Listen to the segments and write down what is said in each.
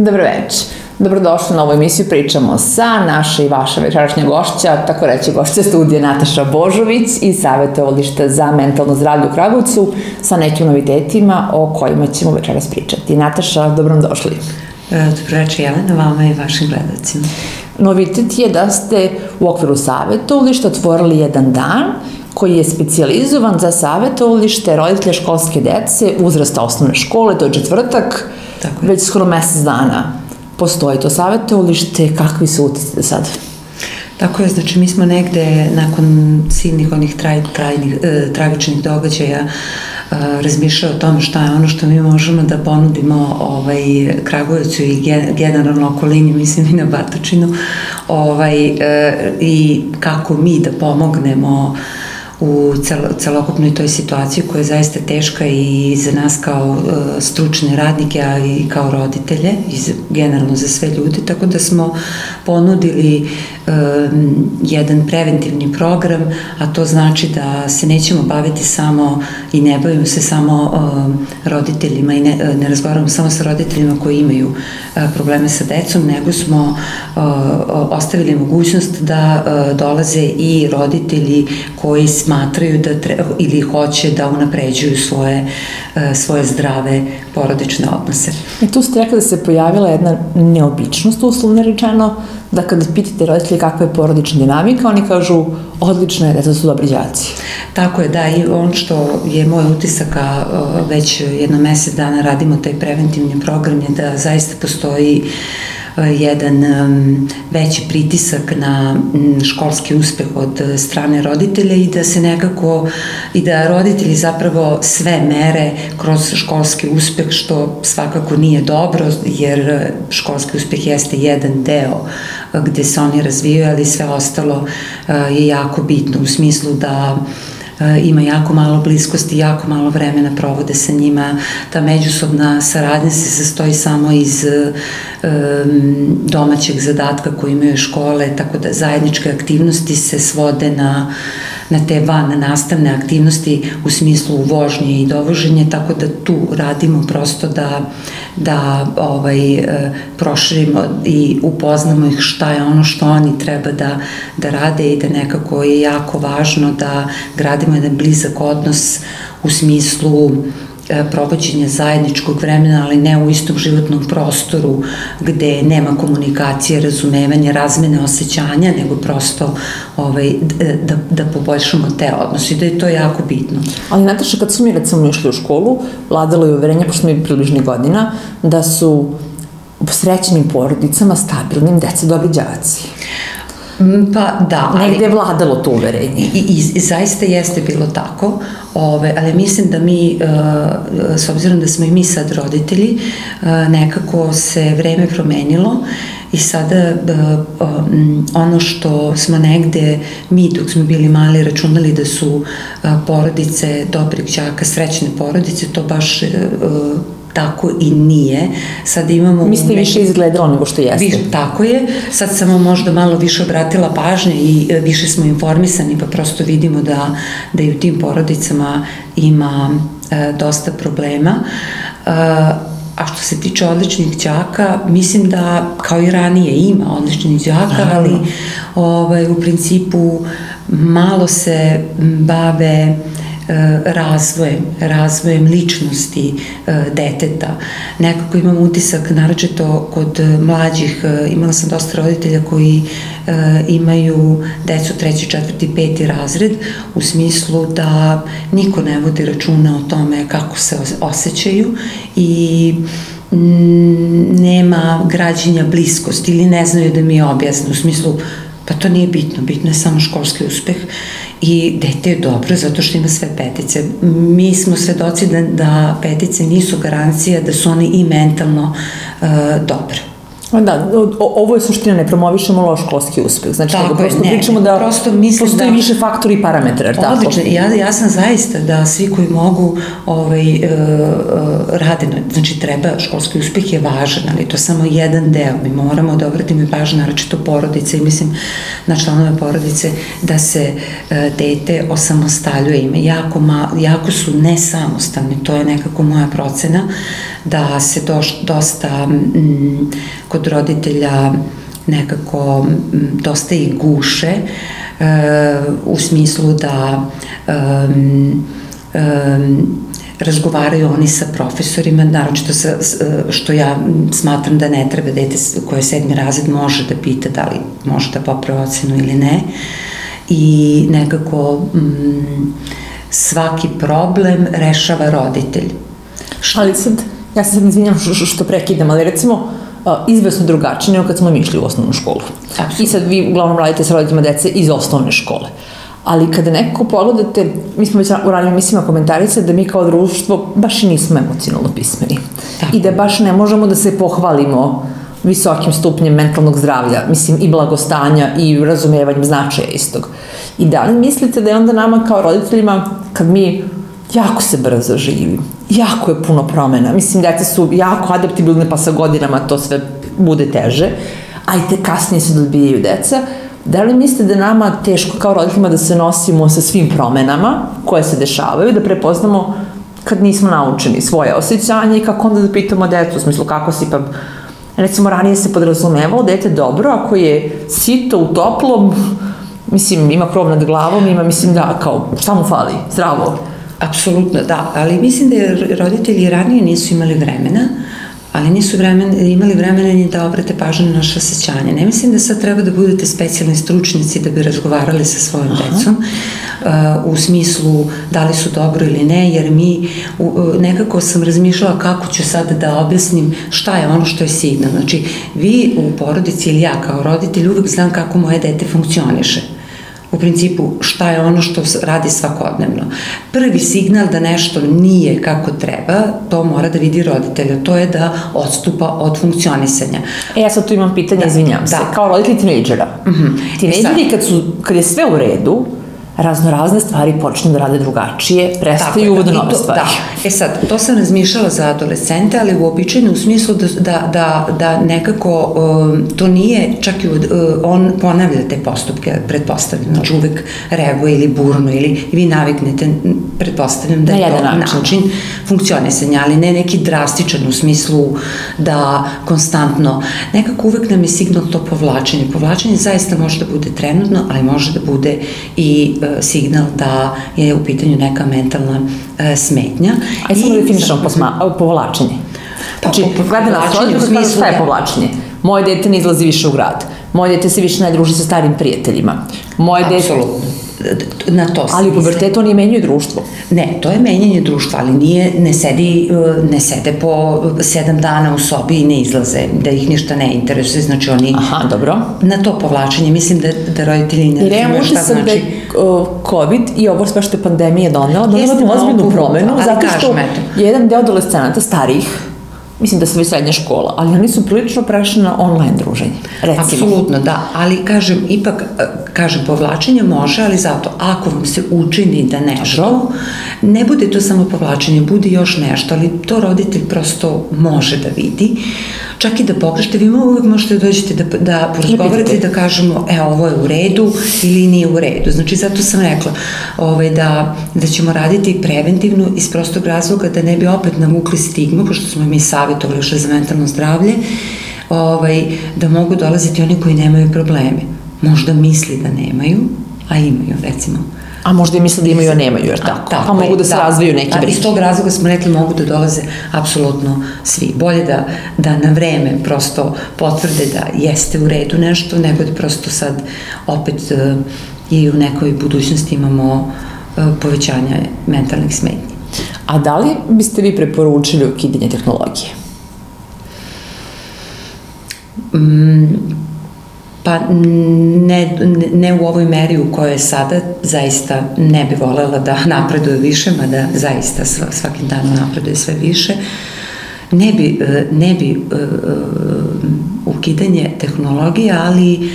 Dobro večer. Dobrodošli na ovu emisiju Pričamo sa naša i vaša večerašnja gošća, tako reći gošća studija Nataša Božović iz Savjetovališta za mentalno zdravlje u Kragujevcu sa nekim novitetima o kojima ćemo večeras pričati. Nataša, dobro došli. Dobro večer, Jelena, vama i vašim gledalcima. Novitet je da ste u okviru Savjetovališta otvorili jedan dan koji je specijalizovan za savjetovalište roditelja školske dece uzrasta osnovne škole, to je četvrtak, već skoro mesec dana. Postoji to savjetovalište, kakvi su utisci sad? Tako je, znači mi smo negde nakon silnih onih tragičnih događaja razmišljali o tome šta je ono što mi možemo da ponudimo Kragujevcu i generalno okolini, mislim i na Batočinu, i kako mi da pomognemo u celokupnoj toj situaciji koja je zaista teška i za nas kao stručne radnike, a i kao roditelje i generalno za sve ljude, tako da smo ponudili jedan preventivni program, a to znači da se nećemo baviti samo i ne bavimo se samo roditeljima i ne razgovaramo samo sa roditeljima koji imaju probleme sa decom, nego smo ostavili mogućnost da dolaze i roditelji koji smatraju da ili hoće da unapređuju svoje zdrave porodične odnose. I tu ste rekli da se pojavila jedna neobičnost, uslovno rečeno, da kada pitate roditelji kakva je porodična dinamika, oni kažu odlično je, deca su dobri đaci. Tako je, da, i on što je moj utisak, a već jedno mesec dana radimo taj preventivni program, je da zaista postoji jedan veći pritisak na školski uspeh od strane roditelja i da se nekako, i da roditelji zapravo sve mere kroz školski uspeh, što svakako nije dobro, jer školski uspeh jeste jedan deo gde se oni razvijaju, ali sve ostalo je jako bitno u smislu da ima jako malo bliskosti, jako malo vremena provode sa njima. Ta međusobna saradnja se sastoji samo iz domaćeg zadatka koji imaju škole, tako da zajedničke aktivnosti se svode na te van nastavne aktivnosti u smislu vožnje i dovoženje, tako da tu radimo prosto da proširimo i upoznamo ih šta je ono što oni treba da rade i da nekako je jako važno da gradimo jedan blizak odnos u smislu provođenja zajedničkog vremena, ali ne u istom životnom prostoru gde nema komunikacije, razumevanja, razmene osjećanja, nego prosto da poboljšamo te odnose i da je to jako bitno. Ali Nataša, kad su mi recimo išli u školu, vladalo je uverenje, pošto smo mi približnih godina, da su u srećnim porodicama stabilnim deca dobri đaci. Pa da. Negde je vladalo to uverenje. I zaista jeste bilo tako, ali mislim da mi, s obzirom da smo i mi sad roditelji, nekako se vreme promenilo i sada ono što smo negde, mi dok smo bili mali računali da su porodice dobrih đaka, srećne porodice, to baš tako i nije. Sad imamo... Mi ste više izgledalo nego što jeste. Tako je. Sad sam možda malo više obratila pažnje i više smo informisani, pa prosto vidimo da i u tim porodicama ima dosta problema. A što se tiče odličnih đaka, mislim da kao i ranije ima odličnih đaka, ali u principu malo se bave razvojem ličnosti deteta. Nekako imam utisak, naročito kod mlađih, imala sam dosta roditelja koji imaju decu 3., 4., 5. razred, u smislu da niko ne vodi računa o tome kako se osjećaju i nema građenja bliskosti ili ne znaju da mi objasne, u smislu pa to nije bitno, bitno je samo školski uspeh i dete je dobro zato što ima sve petice. Mi smo svedoci da petice nisu garancija da su one i mentalno dobre. Da, ovo je suština, ne promovišemo loš školski uspeh. Znači, nego prosto pričamo da postoji više faktori i parametra. Odlično, ja sam zaista da svi koji mogu rade, znači treba, školski uspeh je važan, ali to je samo jedan deo. Mi moramo da obratimo i pažnju, naročito porodice i mislim na članove porodice, da se dete osamostaljuje. Ima jako su nesamostalni, to je nekako moja procena, da se dosta kod roditelja nekako dosta i guše u smislu da razgovaraju oni sa profesorima, naročito što ja smatram da ne treba, dete koje je 7. razred može da pita da li može da popravi ocenu ili ne, i nekako svaki problem rešava roditelj. Ali sad, ja se sad izvinjam što prekidam, ali recimo izvesno drugačije nego kad smo mi išli u osnovnu školu. I sad vi uglavnom radite sa roditeljima dece iz osnovne škole. Ali kada nekako pogledate, mi smo već u ranijim emisijama komentarisali da mi kao društvo baš i nismo emocionalno pismeni. I da baš ne možemo da se pohvalimo visokim stupnjem mentalnog zdravlja, mislim i blagostanja i razumevanjem značaja istog. I da li mislite da je onda nama kao roditeljima, kad mi jako se brzo živi, jako je puno promena, mislim, deca su jako adaptibilne, pa sa godinama to sve bude teže, a i te kasnije se odbijaju deca, da li mislite da je nama teško kao roditeljima da se nosimo sa svim promenama koje se dešavaju, da prepoznamo kad nismo naučeni svoje osjećanje i kako onda da pitamo decu, u smislu kako si, pa recimo ranije se podrazumevalo dete dobro ako je sito u toplom, mislim, ima krov nad glavom, ima, mislim, da, kao, šta mu fali, zdravo. Apsolutno, da, ali mislim da roditelji ranije nisu imali vremena, ali nisu imali vremena ni da obrate pažnju na naše osjećanje. Ne mislim da sad treba da budete specijalni stručnjaci da bi razgovarali sa svojom decom, u smislu da li su dobro ili ne, jer mi, nekako sam razmišljala kako ću sad da objasnim šta je ono što je signal. Znači, vi u porodici ili ja kao roditelj uvek znam kako moje dete funkcioniše. U principu, šta je ono što radi svakodnevno. Prvi signal da nešto nije kako treba, to mora da vidi roditelja, to je da odstupa od funkcionisanja. Ja sad tu imam pitanje, izvinjam se, kao roditelj tinejdžera. Tinejdžeri kad je sve u redu, raznorazne stvari počnu da rade drugačije, prestaju uvod nove stvari. Da, sad, to sam razmišljala za adolescente, ali uobičajeno u smislu da nekako to nije, čak i on ponavlja te postupke, pretpostavljam, znači uvek reaguje ili burno, ili vi naviknete, pretpostavljam da je to način funkcionisanja, ali ne neki drastičan u smislu da konstantno, nekako uvek nam je signal to povlačenje. Povlačenje zaista može da bude trenutno, ali može da bude i signal da je u pitanju neka mentalna smetnja. Samo definišemo povlačenje. Znači, gleda nas roditelj, šta je povlačenje? Moje dete ne izlazi više u grad. Moje dete se više ne druži sa starim prijateljima. Apsolutno. Ali u pubertetu oni menjaju društvo. Ne, to je menjanje društva, ali ne sede po 7 dana u sobi i ne izlaze, da ih ništa ne interesuje, znači oni... Aha, dobro. Na to povlačenje, mislim da roditelji ne razumiju šta znači. Da je COVID i ovo sve što je pandemija donela tu ozbiljnu promenu, zato što jedan deo adolescenata starijih, mislim da se već srednja škola, ali oni su prilično prešli na online druženje, recimo. Apsolutno, da, ali kažem, povlačenje može, ali zato, ako vam se učini da nešto, ne bude to samo povlačenje, bude još nešto, ali to roditelj prosto može da vidi, čak i da pogrešite, vi uvek možete dođete da porazgovarate i da kažemo, ovo je u redu ili nije u redu. Znači, zato sam rekla da ćemo raditi preventivno iz prostog razloga da ne bi opet navukli stigmu, pošto smo mi savjetovali što je za mentalno zdravlje, da mogu dolaziti oni koji nemaju probleme. Možda misli da nemaju, a imaju, recimo. A možda i misle da imaju, a nemaju, jer tako? Pa mogu da se razviju neke briše. Iz tog razloga smo rekli mogu da dolaze apsolutno svi. Bolje da na vreme prosto potvrde da jeste u redu nešto, nego da prosto sad opet i u nekoj budućnosti imamo povećanja mentalnih smetnji. A da li biste vi preporučili ukidanje tehnologije? Pa ne u ovoj meri u kojoj je sada, zaista ne bi volela da napreduje više, mada zaista svakim danom napreduje sve više. Ne bi ukidanje tehnologije, ali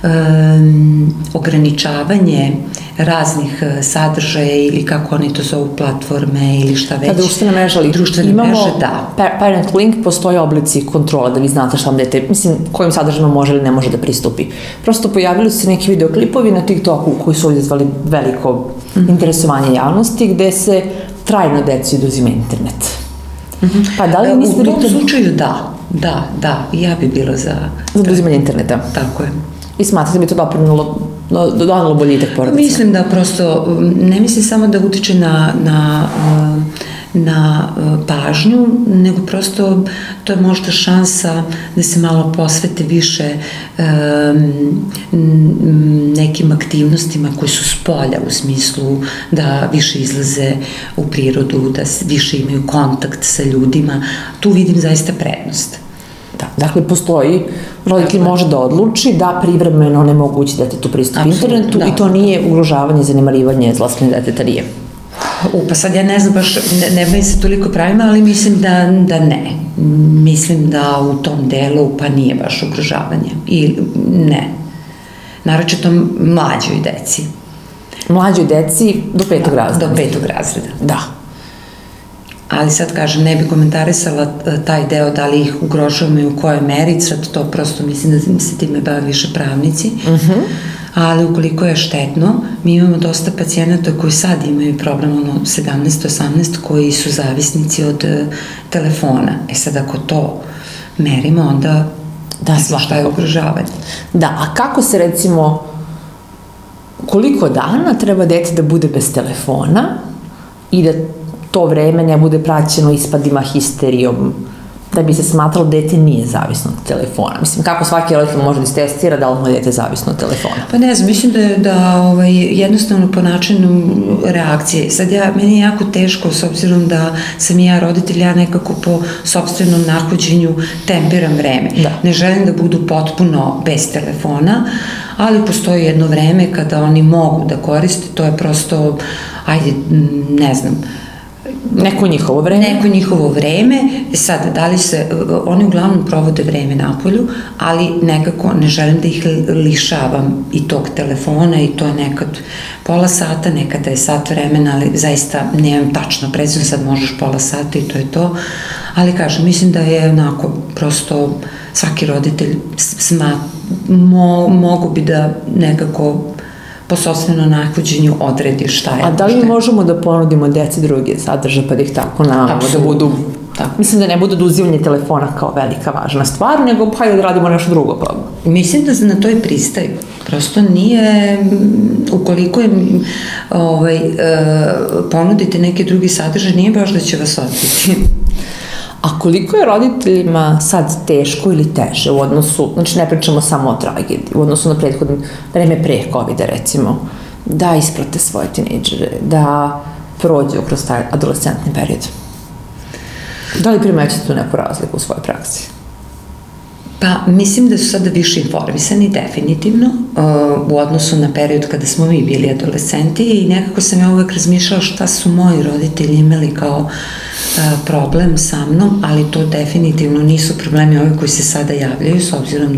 ograničavanje raznih sadržaja ili kako oni to zovu platforme ili šta već. Društvene mreže, ali imamo parent link, postoje oblici kontrola da vi znate šta vam dete, mislim, kojim sadržajima može ili ne može da pristupi. Prosto pojavili su se neki videoklipovi na TikToku koji su izazvali veliko interesovanje javnosti, gde se trajno deci oduzima internet. Pa da li mislite... U tom slučaju da, i ja bi bila za oduzimanje interneta. Tako je. I smatrate bi to donalo boljitak porodica? Mislim da prosto, ne mislim samo da utiče na pažnju, nego prosto to je možda šansa da se malo posvete više nekim aktivnostima koji su s polja, u smislu da više izlaze u prirodu, da više imaju kontakt sa ljudima. Tu vidim zaista prednost. Dakle, postoji, roditelj može da odluči da privremeno onemogući detetu pristup internetu i to nije ugrožavanje, zanemarivanje, zlostavljanje deteta, nije. Pa sad ja ne znam baš, ne bavim se toliko pravima, ali mislim da ne. Mislim da u tom delu pa nije baš ugrožavanje. I ne. Naročito mlađoj deci. Mlađoj deci do 5. razreda. Do 5. razreda. Da. Ali sad kažem, ne bi komentarisala taj deo da li ih ugrožavamo i u kojoj meri, sad to prosto mislim da se time bave više pravnici, ali ukoliko je štetno, mi imamo dosta pacijenata koji sad imaju problem 17-18 koji su zavisnici od telefona. Sad ako to merimo, onda šta je ugrožavanje. Da, a kako se recimo, koliko dana treba dete da bude bez telefona i da to vreme ne bude praćeno ispadima, histerijom, da bi se smatralo da dete nije zavisno od telefona. Mislim, kako svaki roditelj može da istestira da li mu je dete zavisno od telefona? Pa ne znam, mislim da jednostavno po načinu reakcije. Sad meni je jako teško, s obzirom da sam i ja roditelj, ja nekako po sopstvenom nahođenju tempiram vreme. Ne želim da budu potpuno bez telefona, ali postoji jedno vreme kada oni mogu da koriste, to je prosto, ajde, ne znam, neko njihovo vreme. Neko njihovo vreme. Sad, da li se, oni uglavnom provode vreme napolju, ali nekako ne želim da ih lišavam i tog telefona i to je nekad pola sata, nekada je sat vremena, ali zaista nemam tačno precizno, sad možeš pola sata i to je to. Ali kažem, mislim da je onako prosto svaki roditelj mogu bi da nekako po sopstvenom nahođenju odredi šta je. A da li možemo da ponudimo deci druge sadržaje pa da ih tako navamo, da budu, mislim da ne bude oduzimanje telefona kao velika važna stvar, nego hajde da radimo nešto drugo. Mislim da na to i pristaju. Prosto nije, ukoliko im ponudite neki drugi sadržaj, nije baš da će vas odbiti. A koliko je roditeljima sad teško ili teže u odnosu, znači ne pričamo samo o tragediji, u odnosu na prethodno vreme pre COVID-a recimo, da isprate svoje tinejdžere, da prođu kroz taj adolescentni period? Da li primećete tu neku razliku u svojoj praksi? Pa mislim da su sada više informisani definitivno u odnosu na period kada smo mi bili adolescenti i nekako sam ja uvek razmišljala šta su moji roditelji imali kao problem sa mnom, ali to definitivno nisu problemi ovi koji se sada javljaju, s obzirom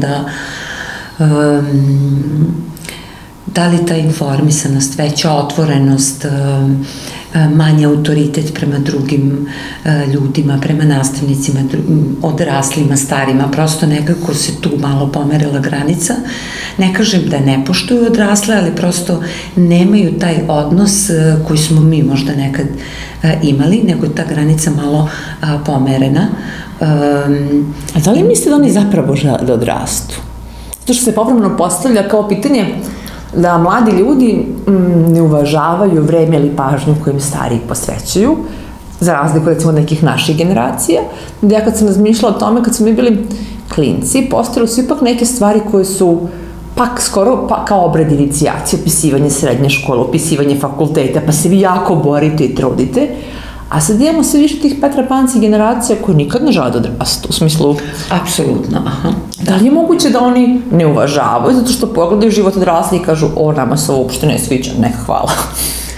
da li ta informisanost, veća otvorenost, manji autoritet prema drugim ljudima, prema nastavnicima, odraslima, starima, prosto nekako se tu malo pomerila granica. Ne kažem da ne poštuju odrasle, ali prosto nemaju taj odnos koji smo mi možda nekad imali, nego je ta granica malo pomerena. A da li mislite da oni zapravo žele da odrastu? To što se povremeno postavlja kao pitanje da mladi ljudi ne uvažavaju vreme ili pažnju koju im stariji posvećuju, za razliku recimo od nekih naših generacija, da ja kad sam razmišljala o tome, kad smo mi bili klinci, postojale su ipak neke stvari koje su pak skoro kao obred inicijacije, upisivanje srednje škole, upisivanje fakulteta, pa se vi jako borite i trudite, a sad imamo sve više tih Petra Panci generacija koje nikad ne žele da odrastu, u smislu... Apsolutno, aha. Da li je moguće da oni ne uvažavaju, zato što pogledaju život odrasli i kažu, nama se ovo uopšte ne sviđa, neka hvala.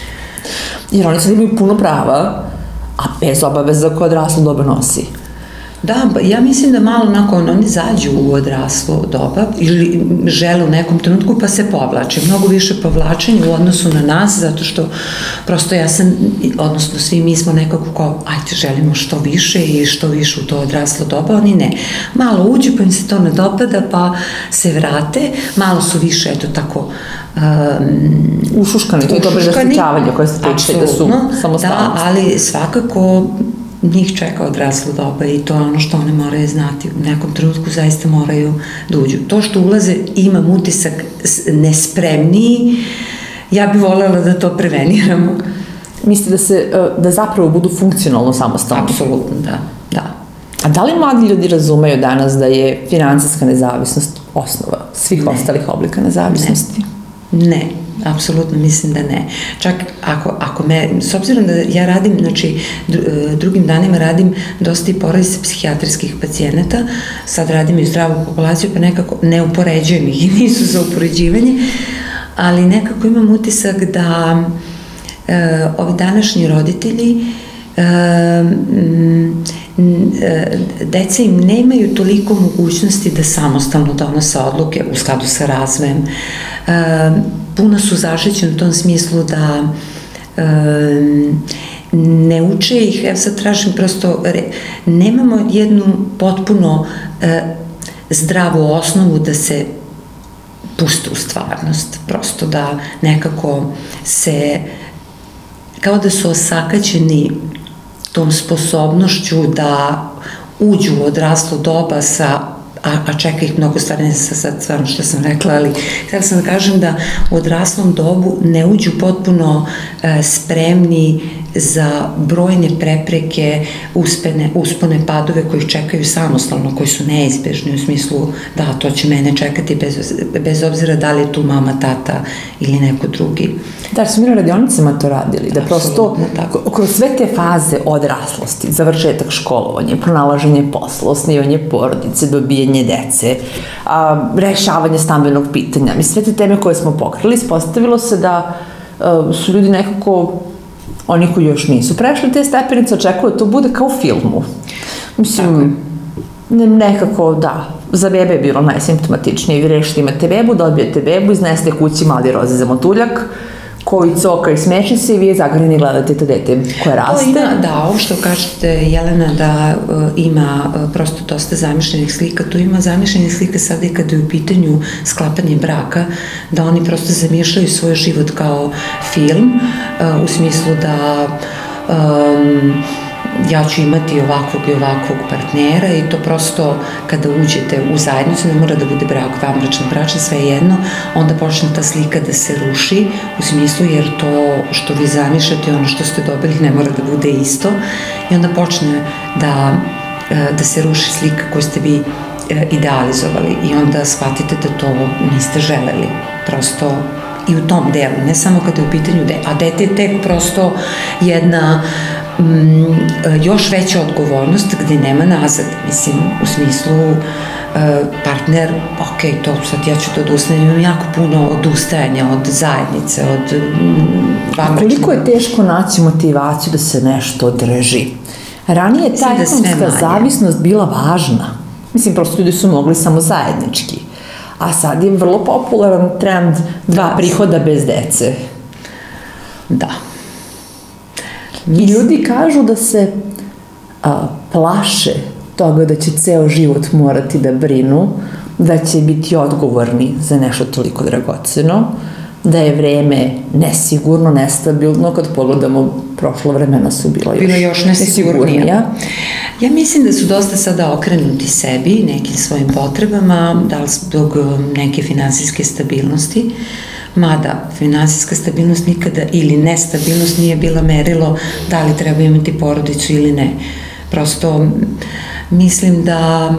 Jer oni sad imaju puno prava, a bez obaveza koje odraslo dobro nosi. Da, ja mislim da malo nakon oni zađu u odraslo doba ili žele u nekom trenutku pa se povlače. Mnogo više povlačenja u odnosu na nas, zato što prosto ja sam, odnosno svi mi smo nekako kao, ajde, želimo što više i što više u to odraslo doba, oni ne. Malo uđu pa im se to ne dopada pa se vrate, malo su više, eto tako, ušuškani, to je dobro rastičavanje koje se tiče da su samostalnosti. Da, ali svakako njih čeka odraslo doba i to je ono što one moraju znati. U nekom trenutku zaista moraju da uđu. To što ulaze, imam utisak nespremniji, ja bih voljela da to preveniramo. Mislite da zapravo budu funkcionalno samostalni? Apsolutno, da. A da li mladi ljudi razumeju danas da je finansijska nezavisnost osnova svih ostalih oblika nezavisnosti? Ne, apsolutno mislim da ne. Čak ako s obzirom da ja radim, znači drugim danima radim dosta i porodice psihijatrijskih pacijenata, sad radim i zdravu populaciju, pa nekako ne upoređujem ih i nisu za upoređivanje, ali nekako imam utisak da ovi današnji roditelji deca im nemaju toliko mogućnosti da samostalno donose odluke u skladu sa razvojem. Puno su zaštićeni u tom smislu da ne uče ih, evo sad tražim prosto, nemamo jednu potpuno zdravu osnovu da se puste u stvarnost, prosto da nekako se, kao da su osakaćeni tom sposobnošću da uđu u odraslo doba a čeka ih mnogo stvari, ne sad stvarno što sam rekla, ali htjela sam da kažem da u odraslom dobu ne uđu potpuno spremni za brojne prepreke, uspone, padove koji čekaju samostalno, koji su neizbežni u smislu da to će mene čekati bez obzira da li je tu mama, tata ili neko drugi. Da, su mi na radionicama to radili, da prosto kroz sve te faze odraslosti, završetak školovanja, pronalaženje posla, osnivanje porodice, dobijanje dece, rešavanje stambenog pitanja, sve te teme koje smo pokrili, ispostavilo se da su ljudi nekako, oni koji još nisu prešli te stepenice, očekuju da to bude kao u filmu. Mislim, nekako, da, za bebe je bilo najsimptomatičnije. Vi rešite, imate bebu, dobijete bebu, iznesete kući mali roze za motuljak, koji coka i smeši se i vi je zagrljeni gledate to dete koje raste. Da, ovo što kažete, Jelena, da ima prosto dosta zamišljenih slika, tu ima zamišljenih slika sada i kada je u pitanju sklapanje braka, da oni prosto zamišljaju svoj život kao film, u smislu da ja ću imati ovakvog i ovakvog partnera i to prosto kada uđete u zajednicu, ne mora da bude brak, vanbračni, bračni, sve jedno, onda počne ta slika da se ruši u smislu jer to što vi zamišljate, ono što ste dobili ne mora da bude isto i onda počne da se ruši slika koju ste vi idealizovali i onda shvatite da to niste želeli, prosto i u tom delu, ne samo kada je u pitanju a dete je tek prosto jedna još veća odgovornost gde nema nazad, mislim, u smislu partner, ok, to sad ja ću to odustajem, imam jako puno odustajanja od zajednice, od vanbračnog. Koliko je teško naći motivaciju da se nešto održi? Ranije ta ekonomska zavisnost bila važna. Mislim, prosto ljudi su mogli samo zajednički. A sad je vrlo popularan trend 2 prihoda bez dece. Da. I ljudi kažu da se plaše toga da će ceo život morati da brinu, da će biti odgovorni za nešto toliko dragoceno, da je vreme nesigurno, nestabilno, kad pogledamo prošla vremena su bila još nesigurnija. Ja mislim da su dosta sada okrenuti sebi, nekim svojim potrebama, da li zbog neke finansijske stabilnosti, mada finansijska stabilnost nikada ili nestabilnost nije bila merilo da li treba imati porodicu ili ne. Prosto mislim da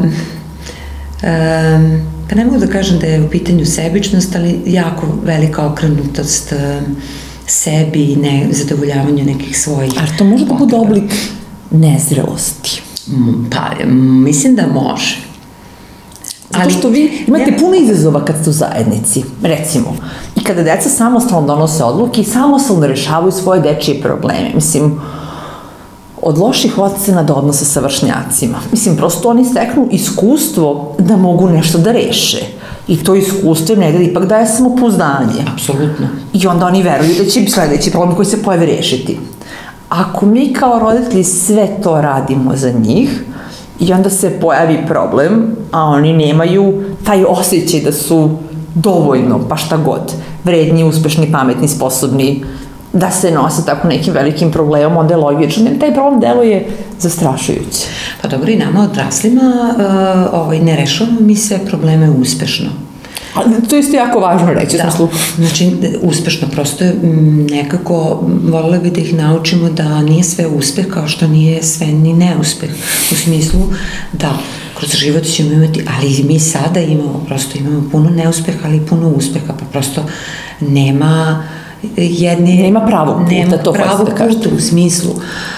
pa ne mogu da kažem da je u pitanju sebičnost, ali jako velika okrenutost sebi i zadovoljavanju nekih svojih potreba. A to može da bude oblik nezrelosti? Pa, mislim da može. Zato što vi imate puno izazova kad ste u zajednici, recimo, i kada deca samostalno donose odluke i samostalno rešavaju svoje dečije probleme. Mislim, od loših ocena do odnosa sa vršnjacima. Mislim, prosto oni steknu iskustvo da mogu nešto da reše. I to iskustvo im negde ipak daje samopouzdanje. Apsolutno. I onda oni veruju da će sledeći problem koji se pojavi rešiti. Ako mi kao roditelji sve to radimo za njih, i onda se pojavi problem, a oni nemaju taj osjećaj da su dovoljno, pa šta god, vredni, uspešni, pametni, sposobni, da se nose tako nekim velikim problemom, onda je logično. Taj problem deluje zastrašujuće. Pa dobro, i nama odraslima ne rešavamo mi sve probleme uspešno. To je isto jako važno reći u smislu. Znači, uspešno, prosto nekako voljela bi da ih naučimo da nije sve uspeh kao što nije sve ni neuspeh. U smislu da kroz život ćemo imati, ali mi sada imamo puno neuspeha, ali i puno uspeha, pa prosto nema pravog puta, to pravog puta u smislu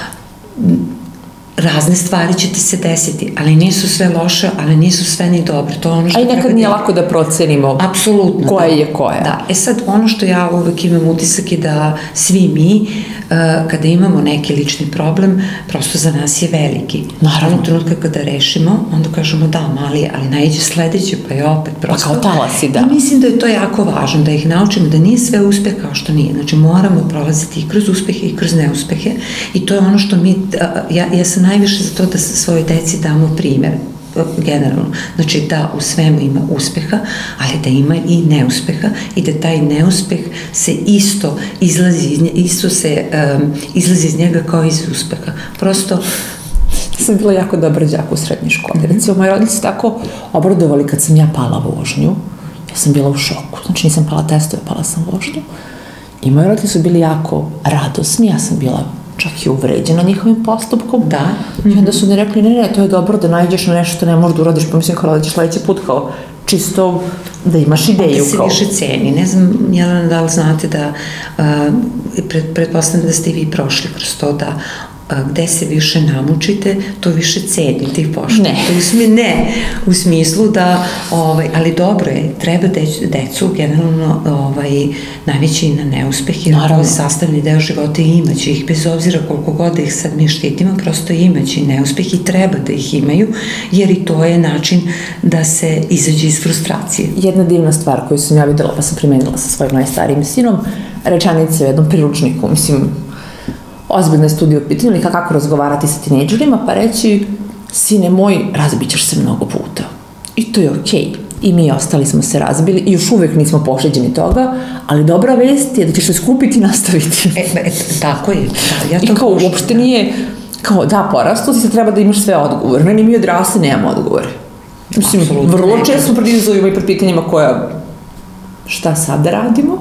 razne stvari će ti se desiti, ali nisu sve loše, ali nisu sve ni dobre. A i nekad nije lako da procenimo koja je koja. Da, sad ono što ja uvek imam utisak je da svi mi, kada imamo neki lični problem, prosto za nas je veliki. Naravno. U trenutka kada rešimo, onda kažemo da, mali, ali najđe sledeće, pa je opet prosto. Pa kao talasi, da. I mislim da je to jako važno, da ih naučimo da nije sve uspeh kao što nije. Znači, moramo prolaziti i kroz uspehe i kroz neuspehe i to je ono što mi, ja sam najviše za to da svojoj deci damo primer, generalno. Znači da u svemu ima uspeha, ali da ima i neuspeha i da taj neuspeh se isto izlazi iz njega kao iz uspeha. Prosto sam bila jako dobar đak u srednjoj školi. Recimo, moji roditelji su tako obradovali kad sam ja pala vožnju. Ja sam bila u šoku. Znači, nisam pala testove, pala sam vožnju. I moji roditelji su bili jako radosni. Ja sam bila čak i uvređena njihovim postupkom. Da. I onda su mi rekli, ne, to je dobro da nađeš na nešto, ne možeš da uradiš, pa mislim kao da ćeš sledeći put kao čisto da imaš ideju. Onda se više ceni. Ne znam, Jelena, da li znate da, pretpostavljam da ste i vi prošli kroz to da gde se više namučite, to više cenite i poštujete. Ne, u smislu da, ali dobro je, treba decu generalno navići i na neuspeh, jer to je sastavni deo života i imaće ih, bez obzira koliko god da ih sad mi štitimo, prosto imaće i neuspeh i treba da ih imaju, jer i to je način da se izađe iz frustracije. Jedna divna stvar koju sam ja videla, pa sam primenila sa svojim najstarijim sinom, rečanica u jednom priručniku, mislim, ozbiljne studije u pitanju, ili kako razgovarati sa tinejdžerima, pa reći, sine moj, razbit ćeš se mnogo puta. I to je okej. I mi ostali smo se razbili i još uvek nismo pošeđeni toga, ali dobra vest je da ćeš se skupiti i nastaviti. Tako je. I kao uopšte nije, kao da, porastu si se, treba da imaš sve odgovore. Ne, mi odrasli nemamo odgovore. Mislim, vrlo često pred izazovima i pred pitanjima koja, šta sad da radimo?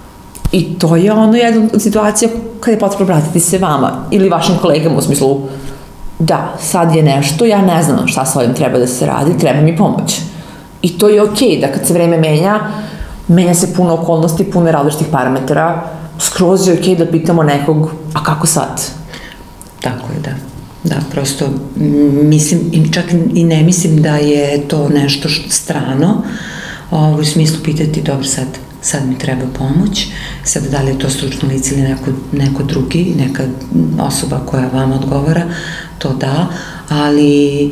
I to je jedna od situacija kada je potrebno obratiti se vama ili vašim kolegama u smislu da, sad je nešto, ja ne znam šta sa ovim treba da se radi, treba mi pomoć. I to je okej da kad se vreme menja se puno okolnosti, puno različitih parametara, skroz je okej da pitamo nekog, a kako sad? Tako je, da. Da, prosto mislim, čak i ne mislim da je to nešto strano, u smislu pitati, dobro, sad mi treba pomoć, sad da li je to stručno lice ili neko drugi, neka osoba koja vama odgovara, to da, ali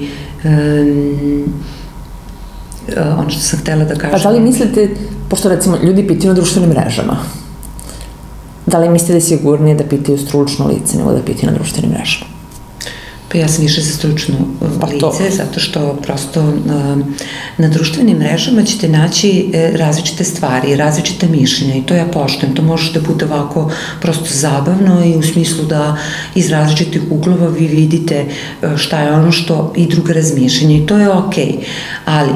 ono što sam htela da kažem... Pa da li mislite, pošto recimo ljudi pitaju na društvenim mrežama, da li mislite da je sigurnije da pitaju stručno lice nego da pitaju na društvenim mrežama? Pa ja sam više za stručno lice, zato što prosto na društvenim mrežama ćete naći različite stvari, različite mišljenja i to ja poštujem. To može da bude ovako prosto zabavno i u smislu da iz različitih uglova vi vidite šta je ono što i druga razmišljenja i to je okej. Ali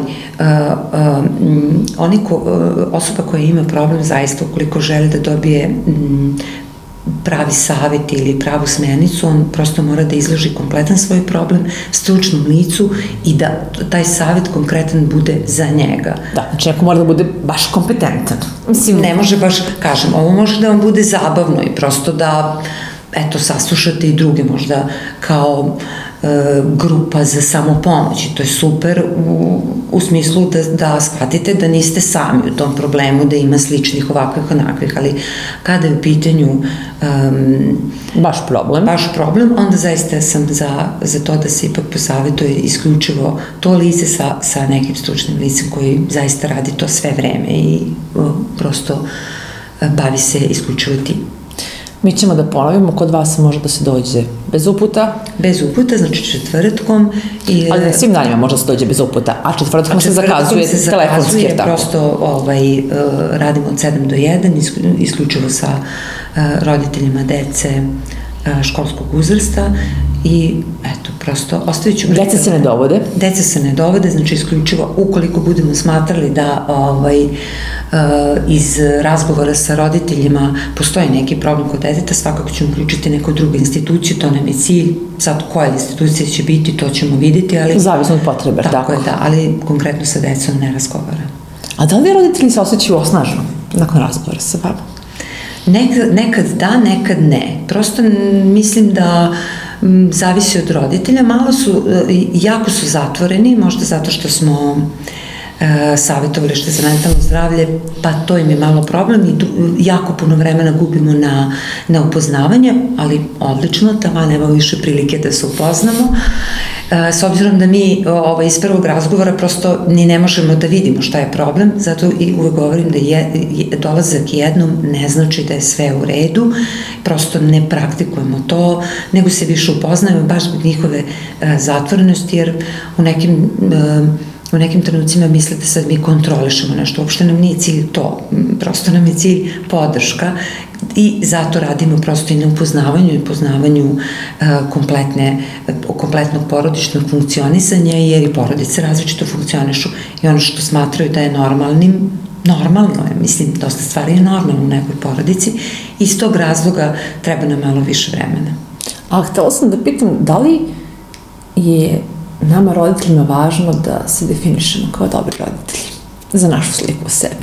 osoba koja ima problem zaista ukoliko želi da dobije pravi savjet ili pravu smernicu, on prosto mora da izloži kompletan svoj problem stručnom licu i da taj savjet konkretan bude za njega. Da, znači neko mora da bude baš kompetentan. Mislim, ne može baš, kažem, ovo može da vam bude zabavno i prosto da, eto, saslušate i druge, možda kao grupa za samopomoć i to je super u smislu da shvatite da niste sami u tom problemu, da ima sličnih ovakvih onakvih, ali kada je u pitanju baš problem, onda zaista sam za to da se ipak posavetuje isključivo to lice sa nekim stručnim licem koji zaista radi to sve vreme i prosto bavi se isključivo tim. Mi ćemo da ponovimo, kod vas može da se dođe bez uputa. Bez uputa, znači četvrtkom. Ali na svim danima može da se dođe bez uputa, a četvrtkom se zakazuje telefonski, jer tako? Prosto radimo od 7 do 1, isključivo sa roditeljima dece školskog uzrasta i eto, prosto ostavit ću... Deca se ne dovode? Deca se ne dovode, znači isključivo ukoliko budemo smatrali da iz razgovora sa roditeljima postoji neki problem kod deteta, svakako ćemo uključiti neku drugu instituciju, to nam je cilj, sad koja institucija će biti, to ćemo vidjeti, ali... Zavisno od potrebe, tako? Tako je, da, ali konkretno sa decom ne razgovara. A da li roditelji se osjećaju osnažno nakon razgovora sa vama? Nekad da, nekad ne. Prosto mislim da zavisi od roditelja. Jako su zatvoreni, možda zato što smo savjetovalište za mentalno zdravlje, pa to im je malo problem i jako puno vremena gubimo na upoznavanje, ali odlično, tamo nema više prilike da se upoznamo. S obzirom da mi iz prvog razgovora prosto ni ne možemo da vidimo šta je problem, zato i uvek govorim da dolazak jednom ne znači da je sve u redu, prosto ne praktikujemo to, nego se više upoznajemo baš zbog njihove zatvorenosti, jer u nekim trenucima mislite sad mi kontrolišemo nešto, uopšte nam nije cilj to, prosto nam je cilj podrška i zato radimo prosto i na upoznavanju i poznavanju kompletnog porodičnog funkcionisanja, jer i porodice različito funkcionišu i ono što smatraju da je normalno je, mislim, dosta stvari je normalno u nekoj porodici, iz tog razloga treba nam malo više vremena. Ali htela sam da pitam, da li je nama roditeljima važno da se definišemo kao dobri roditelji za našu sliku o sebi?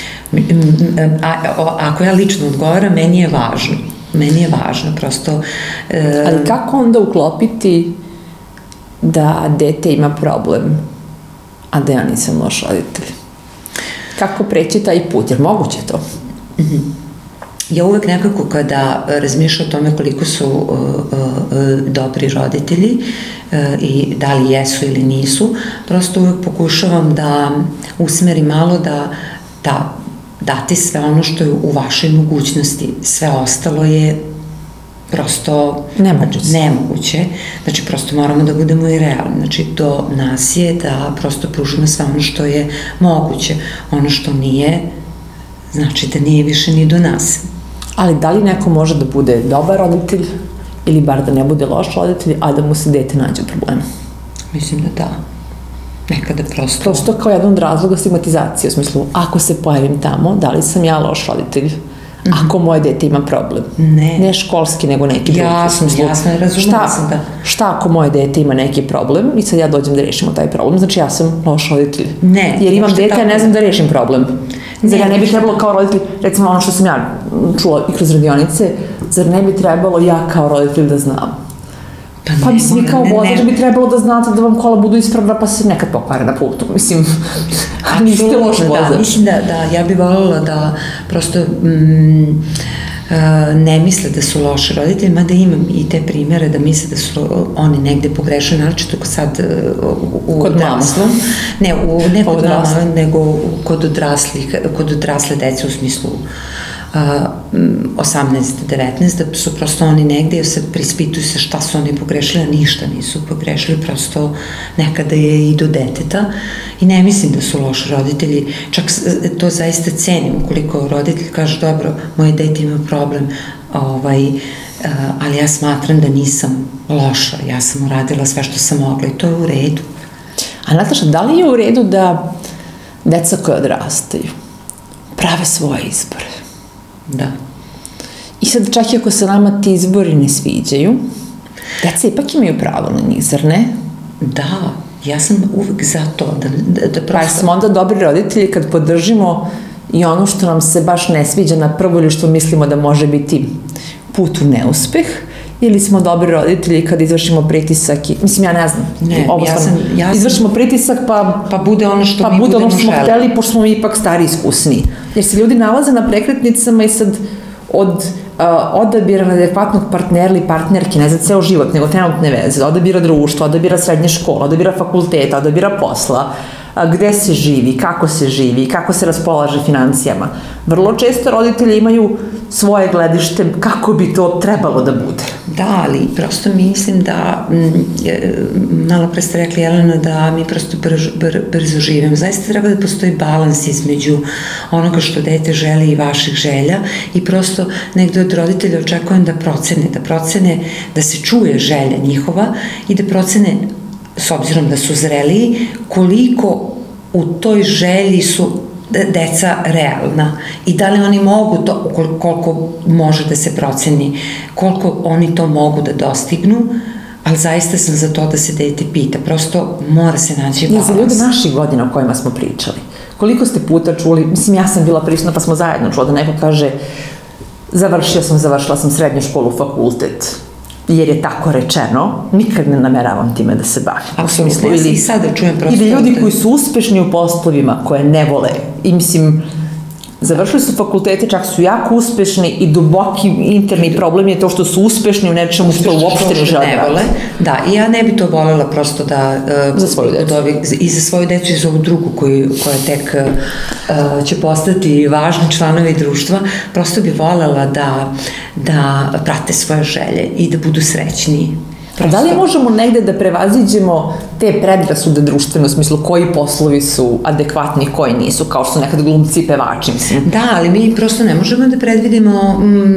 Ako ja lično odgovaram, meni je važno. Meni je važno, prosto... Ali kako onda uklopiti da dete ima problem, a da ja nisam loš roditelj? Kako preći taj put? Jer moguće to? Ja uvek nekako kada razmišljam o tome koliko su dobri roditelji i da li jesu ili nisu, prosto uvek pokušavam da usmerim malo da dati sve ono što je u vašoj mogućnosti. Sve ostalo je prosto nemoguće. Znači, prosto moramo da budemo i realni. Znači, do nas je da prosto pružimo sve ono što je moguće. Ono što nije, znači da nije više ni do nas. Ali da li neko može da bude dobar roditelj ili bar da ne bude loš roditelj, a da mu se dete nađe u problemu? Mislim da da. Nekada prosto... Prosto kao jedan od razloga stigmatizacije, u smislu, ako se pojavim tamo, da li sam ja loš roditelj? Ako moje dete ima problem. Ne školski, nego neki drugi. Jasno je, razumela sam da. Šta ako moje dete ima neki problem i sad ja dođem da rešimo taj problem, znači ja sam loš roditelj. Ne. Jer imam dete, ja ne znam da rešim problem. Zar ja ne bi trebalo kao roditelj, recimo ono što sam ja čula i kroz radionice, zar ne bi trebalo ja kao roditelj da znam? Pa mislim, vi kao vozač bi trebalo da znate da vam kola budu ispravna pa se nekad pokvare na putu, mislim, niste loš vozač. Da, mislim da ja bih voljela da prosto ne misle da su loši roditelji, mada imam i te primere da misle da su oni negde pogrešili, naročito sad u odraslom. Ne kod mama, nego kod odrasle dece u smislu 18-19, da su prosto oni negde i sad prispituju se šta su oni pogrešili, a ništa nisu pogrešili, prosto nekada je i do deteta i ne mislim da su loši roditelji, čak to zaista cenim, ukoliko roditelj kaže dobro, moje dete ima problem, ali ja smatram da nisam loša, ja sam uradila sve što sam mogla i to je u redu. A Nataša, da li je u redu da deca koje odrastaju prave svoje izbore? Da. I sad čak i ako se nama ti izbori ne sviđaju, deca ipak imaju pravo na njih, zar ne? Da, ja sam uvek za to. Pa smo onda dobri roditelji kad podržimo i ono što nam se baš ne sviđa na prvo ili što mislimo da može biti put u neuspeh ili smo dobri roditelji kad izvršimo pritisak i, mislim, ja ne znam. Ne, izvršimo pritisak pa bude ono što mi budemo smo hteli, pošto smo mi ipak stari iskusni. Jer se ljudi nalaze na prekretnicama i sad od odabira adekvatnog partnera ili partnerke, ne za ceo život, nego trenutne veze, odabira društva, odabira srednje škola, odabira fakulteta, odabira posla, gde se živi, kako se raspolaže financijama. Vrlo često roditelji imaju svoje gledište kako bi to trebalo da bude. Da, ali prosto mislim da, malo pre ste rekli, Jelena, da mi prosto brzo živimo. Zaista treba da postoji balans između onoga što dete želi i vaših želja i prosto negde od roditelja očekujem da procene, da se čuje želja njihova i da procene, s obzirom da su zreliji, koliko u toj želji su deca realna i da li oni mogu to, koliko može da se proceni, koliko oni to mogu da dostignu, ali zaista sam za to da se dete pita, prosto mora se naći balans. I za ljude naših godina o kojima smo pričali, koliko ste puta čuli, mislim, ja sam bila prisutna pa smo zajedno čuli da neko kaže završila sam srednju školu, fakultet, jer je tako rečeno, nikad ne nameravam time da se bavim. Apsolutno, ja i sada čujem prosto. Ili ljudi koji su uspešni u poslovima koje ne vole i mislim, završili su fakultete, čak su jako uspešni i duboki interni problem je to što su uspešni u nečemu što uopšte ne žele. Da, i ja ne bi to volela prosto da... Za svoju decu. I za svoju decu i za ovu drugu koja tek će postati važni članovi društva, prosto bi volela da prate svoje želje i da budu srećni. Da li možemo negde da prevaziđemo te predrasude društvene, u smislu koji poslovi su adekvatni, koji nisu, kao što su nekad glumci i pevači, mislim? Da, ali mi prosto ne možemo da predvidimo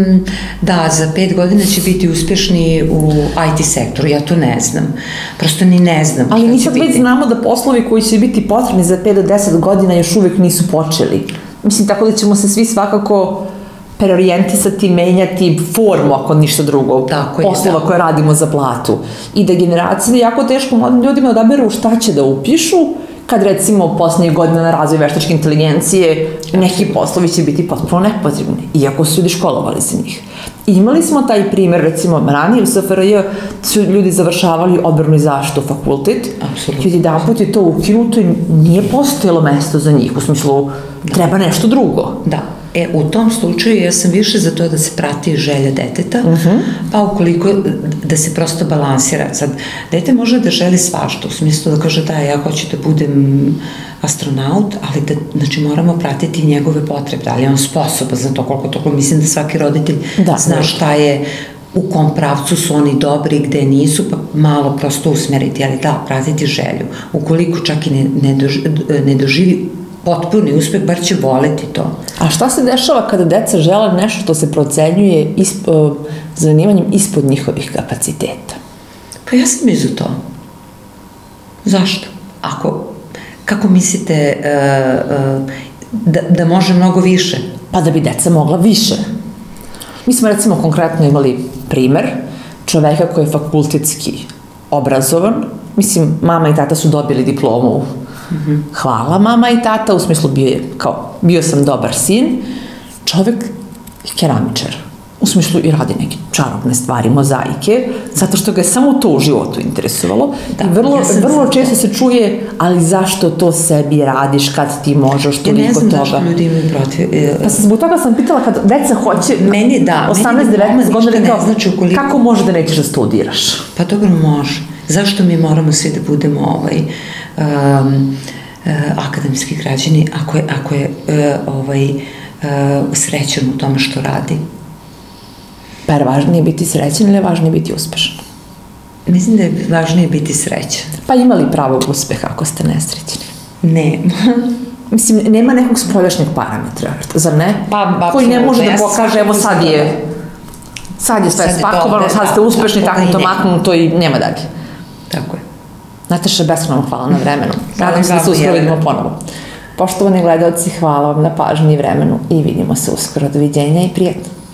da za 5 godina će biti uspešni u IT sektoru, ja to ne znam. Prosto ni ne znam. Ali mi sad već znamo da poslovi koji će biti potrebni za 5 do 10 godina još uvek nisu počeli. Mislim, tako da ćemo se svi svakako preorijentisati, menjati formu, ako ništa drugo, poslova koje radimo za platu. I da generacije jako teško mladim ljudima odaberu šta će da upišu, kad recimo poslednjih godina na razvoj veštačke inteligencije neki poslovi će biti potpuno nepotrebni, iako su ljudi školovali za njih. I imali smo taj primer, recimo, ranije u SFRJ su ljudi završavali odbranu i zaštitu fakultet, i jedan put je to ukinuto i nije postojalo mesto za njih, u smislu treba nešto drugo. Da. U tom slučaju ja sam više za to da se prati želja deteta, pa ukoliko da se prosto balansira. Sad, dete može da želi svašta, u smislu da kaže da ja hoću da budem astronaut, ali da, znači, moramo pratiti njegove potrebe, da li je on sposoban za to, koliko toliko, mislim da svaki roditelj zna šta je, u kom pravcu su oni dobri, gde nisu, pa malo prosto usmeriti, ali da, pratiti želju. Ukoliko čak i ne doživi potpuni uspeh, bar će voleti to. A šta se dešava kada deca žele nešto što se procenjuje zanimanjem ispod njihovih kapaciteta? Pa ja sam i za to. Zašto? Kako mislite da može mnogo više? Pa da bi deca mogla više. Mi smo recimo konkretno imali primer čoveka koji je fakultetski obrazovan. Mislim, mama i tata su dobili diplomu. Hvala mama i tata, u smislu bio sam dobar sin, čovek je keramičar, u smislu i radi neke čarobne stvari, mozaike, zato što ga je samo to u životu interesovalo i vrlo često se čuje, ali zašto to sebi radiš kad ti možeš toliko toga? Ja ne znam zašto ljudi imaju protiv. Pa zbog toga sam pitala kad deca hoće 18-19 godina, kako može da nećeš da studiraš? Pa dobro može. Zašto mi moramo svi da budemo akademski građani ako je srećan u tome što radi? Pa je važnije biti srećan ili je važnije biti uspešan? Mislim da je važnije biti srećan. Pa ima li pravog uspeha ako ste nesrećni? Nema. Mislim, nema nekog spoljašnjeg parametra, zar ne? Koji ne može da pokaže, evo sad je sve spakovano, sad ste uspešni, taknuto, maknuto i nema dalje. Tako je. Nataša, beskrajno hvala na vremenu. Nadam se da se uskoro vidimo ponovo. Poštovani gledalci, hvala vam na pažnji i vremenu i vidimo se uskoro. Doviđenja i prijetno.